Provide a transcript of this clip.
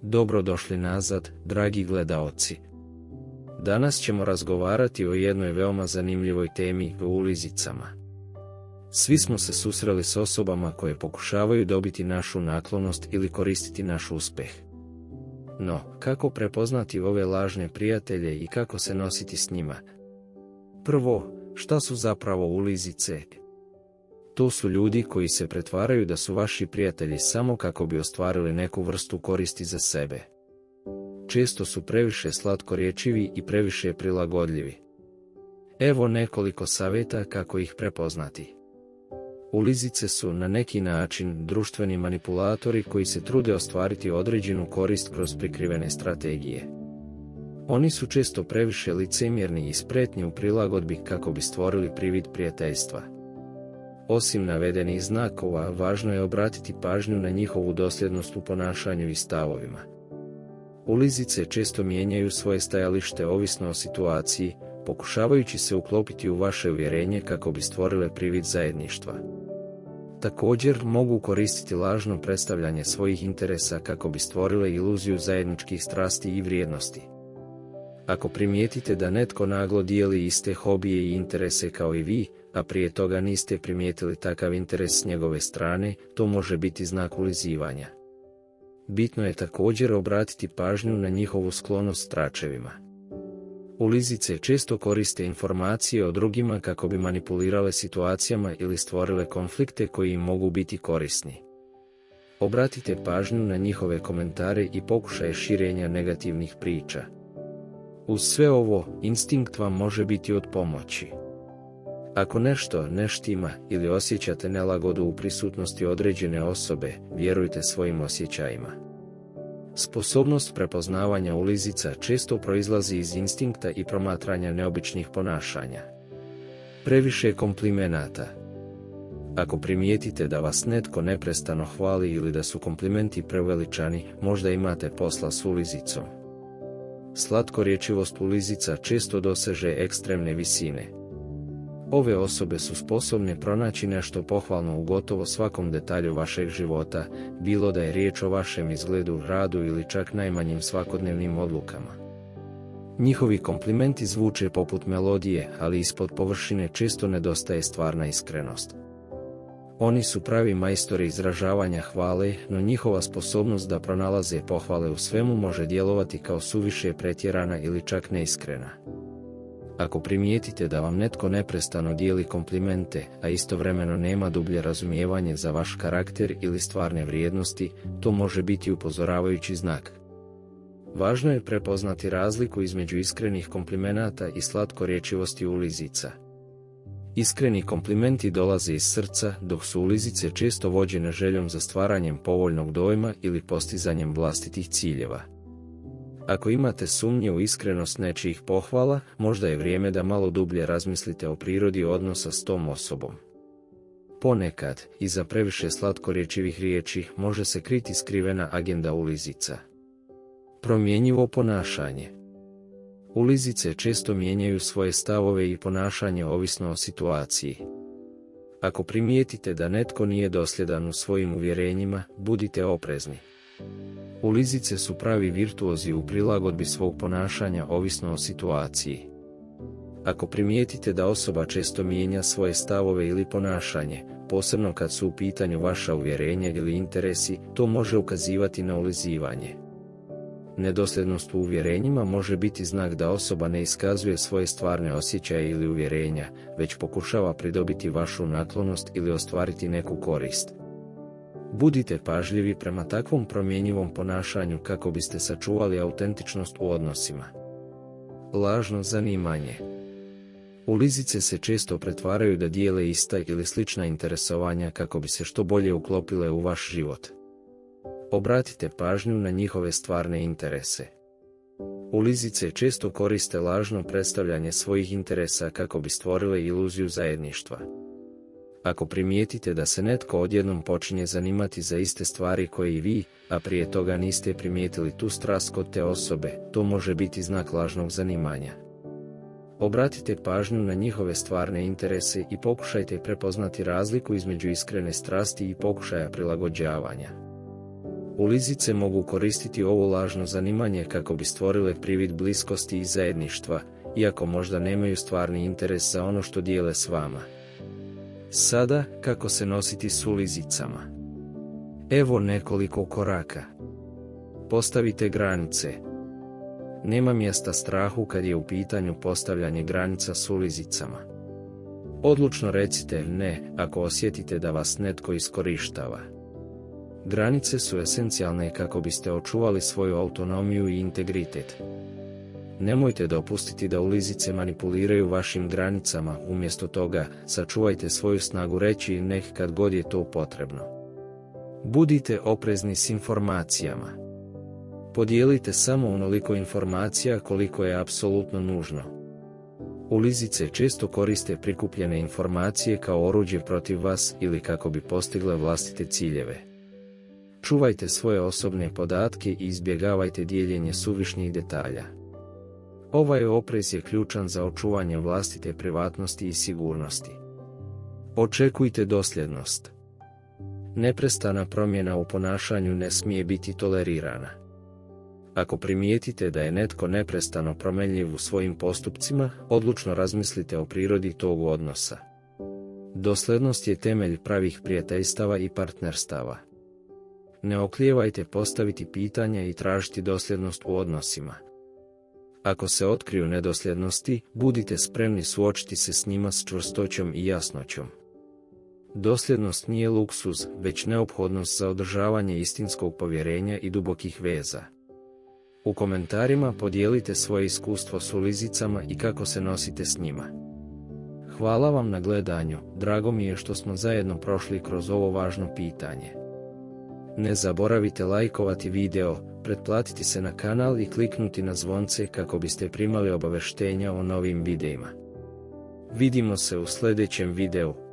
Dobrodošli nazad, dragi gledaoci. Danas ćemo razgovarati o jednoj veoma zanimljivoj temi, o ulizicama. Svi smo se susreli s osobama koje pokušavaju dobiti našu naklonost ili koristiti naš uspjeh. No, kako prepoznati ove lažne prijatelje i kako se nositi s njima? Prvo, šta su zapravo ulizice? To su ljudi koji se pretvaraju da su vaši prijatelji samo kako bi ostvarili neku vrstu koristi za sebe. Često su previše slatkorječivi i previše prilagodljivi. Evo nekoliko savjeta kako ih prepoznati. Ulizice su na neki način društveni manipulatori koji se trude ostvariti određenu korist kroz prikrivene strategije. Oni su često previše licemjerni i spretni u prilagodbi kako bi stvorili privid prijateljstva. Osim navedenih znakova, važno je obratiti pažnju na njihovu dosljednost u ponašanju i stavovima. Ulizice često mijenjaju svoje stajalište ovisno o situaciji, pokušavajući se uklopiti u vaše uvjerenje kako bi stvorile privid zajedništva. Također mogu koristiti lažno predstavljanje svojih interesa kako bi stvorile iluziju zajedničkih strasti i vrijednosti. Ako primijetite da netko naglo dijeli iste hobije i interese kao i vi, a prije toga niste primijetili takav interes s njegove strane, to može biti znak ulizivanja. Bitno je također obratiti pažnju na njihovu sklonost tračevima. Ulizice često koriste informacije o drugima kako bi manipulirale situacijama ili stvorile konflikte koji im mogu biti korisni. Obratite pažnju na njihove komentare i pokušaje širenja negativnih priča. Uz sve ovo, instinkt vam može biti od pomoći. Ako nešto ne štima ili osjećate nelagodu u prisutnosti određene osobe, vjerujte svojim osjećajima. Sposobnost prepoznavanja ulizica često proizlazi iz instinkta i promatranja neobičnih ponašanja. Previše komplimenata. Ako primijetite da vas netko neprestano hvali ili da su komplimenti preuveličani, možda imate posla s ulizicom. Slatkorječivost ulizica često doseže ekstremne visine. Ove osobe su sposobne pronaći nešto pohvalno u gotovo svakom detalju vašeg života, bilo da je riječ o vašem izgledu, radu ili čak najmanjim svakodnevnim odlukama. Njihovi komplimenti zvuče poput melodije, ali ispod površine često nedostaje stvarna iskrenost. Oni su pravi majstori izražavanja hvale, no njihova sposobnost da pronalaze pohvale u svemu može djelovati kao suviše pretjerana ili čak neiskrena. Ako primijetite da vam netko neprestano dijeli komplimente, a istovremeno nema dublje razumijevanje za vaš karakter ili stvarne vrijednosti, to može biti upozoravajući znak. Važno je prepoznati razliku između iskrenih komplimenata i slatkorječivosti ulizica. Iskreni komplimenti dolaze iz srca, dok su ulizice često vođene željom za stvaranjem povoljnog dojma ili postizanjem vlastitih ciljeva. Ako imate sumnje u iskrenost nečijih pohvala, možda je vrijeme da malo dublje razmislite o prirodi odnosa s tom osobom. Ponekad, iza previše slatkorječivih riječi, može se kriti skrivena agenda ulizica. Promjenjivo ponašanje. Ulizice često mijenjaju svoje stavove i ponašanje ovisno o situaciji. Ako primijetite da netko nije dosljedan u svojim uvjerenjima, budite oprezni. Ulizice su pravi virtuozi u prilagodbi svog ponašanja ovisno o situaciji. Ako primijetite da osoba često mijenja svoje stavove ili ponašanje, posebno kad su u pitanju vaša uvjerenja ili interesi, to može ukazivati na ulizivanje. Nedosljednost u uvjerenjima može biti znak da osoba ne iskazuje svoje stvarne osjećaje ili uvjerenja, već pokušava pridobiti vašu naklonost ili ostvariti neku korist. Budite pažljivi prema takvom promjenjivom ponašanju kako biste sačuvali autentičnost u odnosima. Lažno zanimanje. Ulizice se često pretvaraju da dijele ista ili slična interesovanja kako bi se što bolje uklopile u vaš život. Obratite pažnju na njihove stvarne interese. Ulizice često koriste lažno predstavljanje svojih interesa kako bi stvorile iluziju zajedništva. Ako primijetite da se netko odjednom počinje zanimati za iste stvari koje i vi, a prije toga niste primijetili tu strast kod te osobe, to može biti znak lažnog zanimanja. Obratite pažnju na njihove stvarne interese i pokušajte prepoznati razliku između iskrene strasti i pokušaja prilagođavanja. Ulizice mogu koristiti ovo lažno zanimanje kako bi stvorile privid bliskosti i zajedništva, iako možda nemaju stvarni interes za ono što dijele s vama. Sada, kako se nositi s ulizicama? Evo nekoliko koraka. Postavite granice. Nema mjesta strahu kad je u pitanju postavljanje granica s ulizicama. Odlučno recite ne ako osjetite da vas netko iskorištava. Granice su esencijalne kako biste očuvali svoju autonomiju i integritet. Nemojte dopustiti da ulizice manipuliraju vašim granicama, umjesto toga, sačuvajte svoju snagu reći ne kad god je to potrebno. Budite oprezni s informacijama. Podijelite samo onoliko informacija koliko je apsolutno nužno. Ulizice često koriste prikupljene informacije kao oruđe protiv vas ili kako bi postigle vlastite ciljeve. Čuvajte svoje osobne podatke i izbjegavajte dijeljenje suvišnih detalja. Ovaj oprez je ključan za očuvanje vlastite privatnosti i sigurnosti. Očekujte dosljednost. Neprestana promjena u ponašanju ne smije biti tolerirana. Ako primijetite da je netko neprestano promenljiv u svojim postupcima, odlučno razmislite o prirodi tog odnosa. Dosljednost je temelj pravih prijateljstava i partnerstava. Ne oklijevajte postaviti pitanja i tražiti dosljednost u odnosima. Ako se otkriju nedosljednosti, budite spremni suočiti se s njima s čvrstoćom i jasnoćom. Dosljednost nije luksuz, već neophodnost za održavanje istinskog povjerenja i dubokih veza. U komentarima podijelite svoje iskustvo s ulizicama i kako se nosite s njima. Hvala vam na gledanju, drago mi je što smo zajedno prošli kroz ovo važno pitanje. Ne zaboravite lajkovati video, pretplatiti se na kanal i kliknuti na zvonce kako biste primali obavještenja o novim videima. Vidimo se u sljedećem videu.